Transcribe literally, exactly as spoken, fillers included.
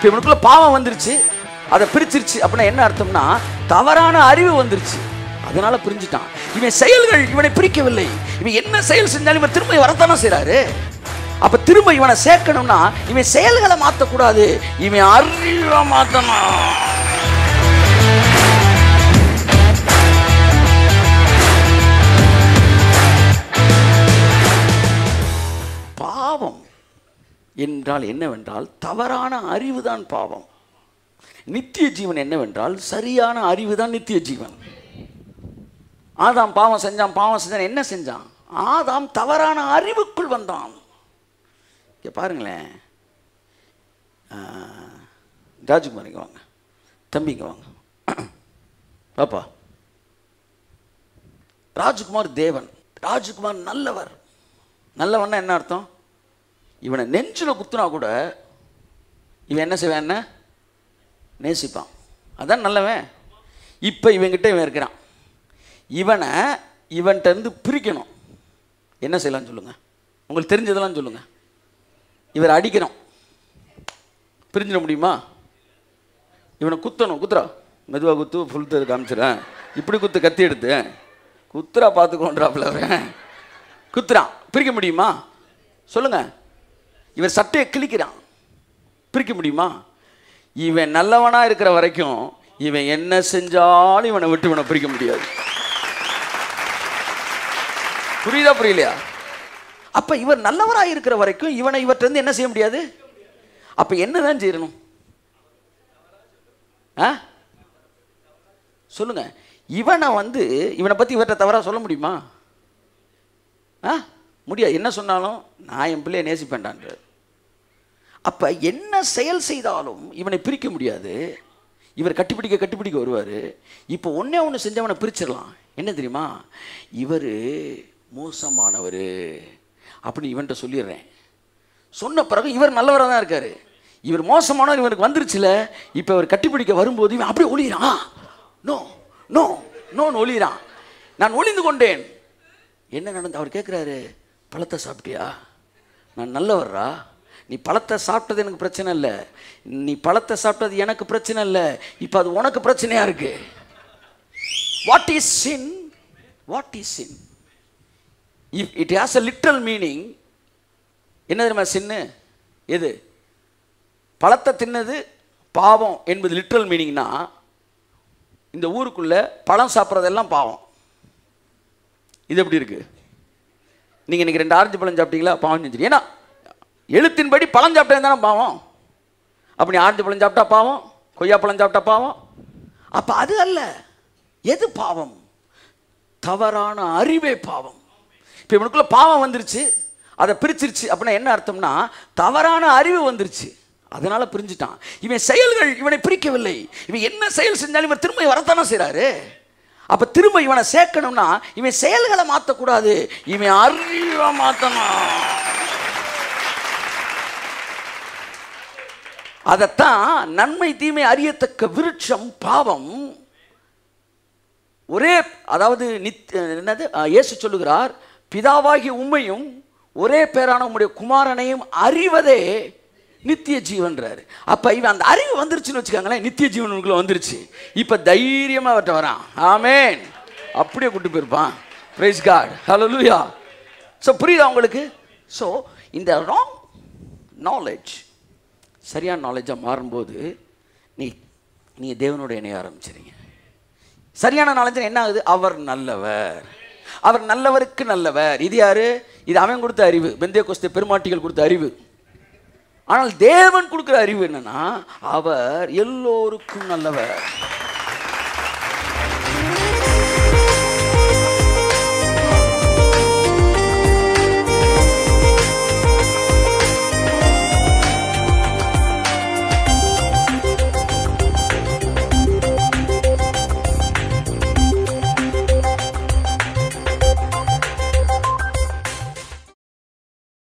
இப்போ இவனுக்குள்ள பாவம் வந்துருச்சு, அதை பிரிச்சிருச்சு. அப்படின்னா என்ன அர்த்தம்னா தவறான அறிவு வந்துருச்சு, அதனால பிரிஞ்சுட்டான். இவன் செயல்கள் இவனை பிரிக்கவில்லை. இவன் என்ன செயல் செஞ்சாலும் இவன் திரும்ப வரத்தானே செய்றாரு. அப்ப திரும்ப இவனை சேர்க்கணும்னா இவன் செயல்களை மாற்றக்கூடாது, இவன் அறிவை மாற்றணும். பாவம் என்றால் என்னவென்றால் தவறான அறிவுதான் பாவம். நித்திய ஜீவன் என்னவென்றால் சரியான அறிவுதான் நித்திய ஜீவன். ஆதாம் பாவம் செஞ்சான், பாவம் செஞ்சான், என்ன செஞ்சான்? ஆதாம் தவறான அறிவுக்குள் வந்தான். இங்கே பாருங்களேன், ராஜ்குமார் இங்கே வாங்க, தம்பிங்க வாங்க பாப்பா. ராஜ்குமார் தேவன், ராஜ்குமார் நல்லவர். நல்லவன்னா என்ன அர்த்தம்? இவனை நெஞ்சில் குத்துனா கூட இவன் என்ன செய்வான்? என்ன நேசிப்பான், அதான் நல்லவன். இப்போ இவன்கிட்ட இவன் இருக்கிறான், இவனை இவன்கிட்ட இருந்து பிரிக்கணும். என்ன செய்யலாம்னு சொல்லுங்கள், உங்களுக்கு தெரிஞ்சதெல்லாம் சொல்லுங்கள். இவர் அடிக்கிறோம், பிரிஞ்சிட முடியுமா? இவனை குத்தணும், குத்துறா, மெதுவாக குத்து, ஃபுல் தரு காமிச்சிடறேன், இப்படி குத்து, கத்தி எடுத்து குத்துறா, பார்த்துக்கோன்றாப்புல குத்துறான், பிரிக்க முடியுமா சொல்லுங்க? இவர் சட்டையை கிழிக்கிறான், பிரிக்க முடியுமா? இவன் நல்லவனாக இருக்கிற வரைக்கும் இவன் என்ன செஞ்சாலும் இவனை விட்டு இவனை பிரிக்க முடியாது. புரியுதா புரியலையா? அப்ப இவர் நல்லவராக இருக்கிற வரைக்கும் இவனை இவற்றை இருந்து என்ன செய்ய முடியாது. அப்ப என்னதான் செய்யணும் சொல்லுங்க? இவனை வந்து இவனை பத்தி இவற்றை தவறா சொல்ல முடியுமா? ஆ முடியாது. என்ன சொன்னாலும் நான் என் பிள்ளையை நேசிப்பேன்டான்றார். அப்ப என்ன செயல் செய்தாலும் இவனை பிரிக்க முடியாது. இவர் கட்டிப்பிடிக்க கட்டிப்பிடிக்க வருவார். இப்போ ஒன்னே ஒன்று செஞ்சவனை பிரிச்சிடலாம். என்ன தெரியுமா? இவர் மோசமானவர் அப்படின்னு இவன்கிட்ட சொல்லிடுறேன். சொன்ன பிறகு இவர் நல்லவராக தான் இருக்காரு, இவர் மோசமானவர் இவனுக்கு வந்துருச்சுல. இப்போ இவர் கட்டிப்பிடிக்க வரும்போது இவன் அப்படியே ஒளிகிறான், நோ நோ நோன்னு ஒளிகிறான். நான் ஒளிந்து கொண்டேன். என்ன நடந்து? அவர் கேட்குறாரு, பழத்தை சாப்பிட்டியா? நான் நல்லவர்ரா, நீ பழத்தை சாப்பிட்டது எனக்கு பிரச்சனை இல்லை, நீ பழத்தை சாப்பிட்டது எனக்கு பிரச்சனை இல்லை, இப்போ அது உனக்கு பிரச்சனையா இருக்கு. What is sin? What is sin? If it has a literal meaning, என்ன தெரியுமா சின்னு? எது? பழத்தை தின்னது பாவம் என்பது லிட்டரல் மீனிங்னா, இந்த ஊருக்குள்ள பழம் சாப்பிட்றதெல்லாம் பாவம். இது எப்படி இருக்கு? நீங்கள் இன்னைக்கு ரெண்டு ஆரஞ்சு பழம் சாப்பிட்டீங்களா, பாவம் செஞ்சு. ஏன்னா எழுத்தின்படி பழம் சாப்பிட்டா தானே பாவம். அப்படி ஆரஞ்சு பழம் சாப்பிட்டா பாவம், கொய்யா பழம் சாப்பிட்டா பாவம். அப்ப அது அல்ல. எது பாவம்? தவறான அறிவே பாவம். இப்போ இவனுக்குள்ள பாவம் வந்துருச்சு, அதை பிரிச்சிருச்சு. அப்படின்னா என்ன அர்த்தம்னா தவறான அறிவு வந்துருச்சு, அதனால பிரிஞ்சுட்டான். இவன் செயல்கள் இவனை பிரிக்கவில்லை. இவன் என்ன செயல் செஞ்சாலும் இவன் திரும்ப வரத்தானே செய்றாரு. அப்ப திரும்ப இவனை சேர்க்கணும்னா இவன் செயல்களை மாற்றக்கூடாது, இவன் அறிவை மாற்றணும். அதத்தான் நன்மை தீமை அறியத்தக்க விருட்சம் பாவம். ஒரே அதாவது நித் என்னது இயேசு சொல்லுகிறார், பிதாவாகிய உம்மையும் ஒரே பேரான உம்முடைய குமாரனையும் அறிவதே நித்திய ஜீவன்றாரு. அப்ப இவன் அந்த அறிவு வந்துருச்சுன்னு வச்சுக்காங்களேன், நித்திய ஜீவனுக்குள்ள வந்துருச்சு. இப்ப தைரியமா அவர்கிட்ட வரான். ஆமென். அப்படியே கூட்டு போயிருப்பான். பிரைஸ் காட், ஹல்லேலூயா. ஸோ புரியுதா உங்களுக்கு? ஸோ இந்த ராங் நாலேஜ் சரியான நாலேஜாக மாறும்போது நீ நீங்கள் தேவனோட இணைய ஆரம்பிச்சிருங்க. சரியான நாலேஜ் என்ன ஆகுது? அவர் நல்லவர், அவர் நல்லவருக்கு நல்லவர். இது யாரு? இது அவன் கொடுத்த அறிவு, பெந்தேகோஸ்தே பெருமாட்டிகள் கொடுத்த அறிவு. ஆனால் தேவன் கொடுக்குற அறிவு என்னன்னா அவர் எல்லோருக்கும் நல்லவர்.